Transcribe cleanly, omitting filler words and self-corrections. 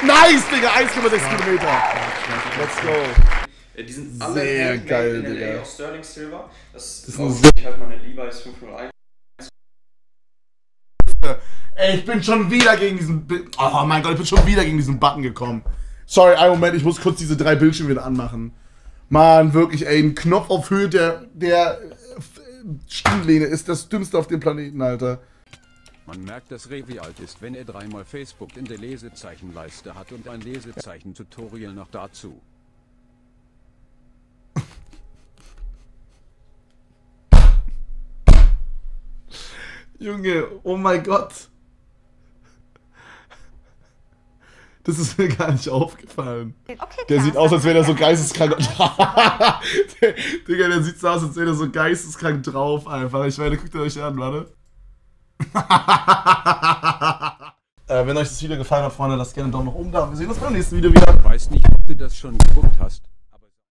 Nice, Digga, 1,6 Kilometer. Let's go. Die sind alle sehr geil, in LA Digga. aus Sterling Silver. Das ist ein halt meine Levi's 501. Ey, ich bin schon wieder gegen diesen... Oh mein Gott, ich bin schon wieder gegen diesen Button gekommen. Sorry, einen Moment, ich muss kurz diese 3 Bildschirme wieder anmachen. Mann, wirklich, ey, ein Knopf auf Höhe der Stuhllehne ist das Dümmste auf dem Planeten, Alter. Man merkt, dass Revi alt ist, wenn er 3-mal Facebook in der Lesezeichenleiste hat und ein Lesezeichen-Tutorial noch dazu. Junge, oh mein Gott. Das ist mir gar nicht aufgefallen. Okay, Der sieht aus, als wäre er so geisteskrank. Digga, der sieht so aus, als wäre er so geisteskrank drauf einfach. Ich meine, guckt ihr euch an, warte. Wenn euch das Video gefallen hat, Freunde, lasst gerne einen Daumen nach oben da. Wir sehen uns beim nächsten Video wieder. Weiß nicht, ob du das schon geguckt hast.